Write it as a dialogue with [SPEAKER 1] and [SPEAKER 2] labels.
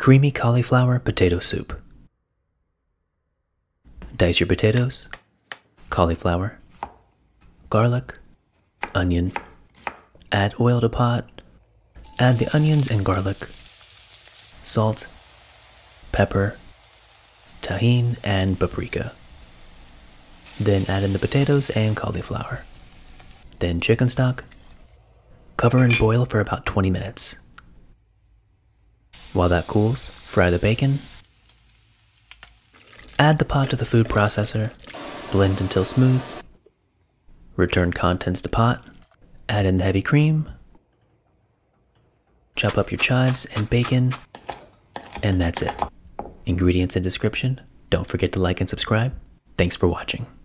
[SPEAKER 1] Creamy cauliflower potato soup. Dice your potatoes, cauliflower, garlic, onion. Add oil to pot. Add the onions and garlic, salt, pepper, tajin, and paprika. Then add in the potatoes and cauliflower. Then chicken stock. Cover and boil for about 20 minutes. While that cools, fry the bacon. Add the pot to the food processor. Blend until smooth. Return contents to pot. Add in the heavy cream. Chop up your chives and bacon. And that's it. Ingredients and description. Don't forget to like and subscribe. Thanks for watching.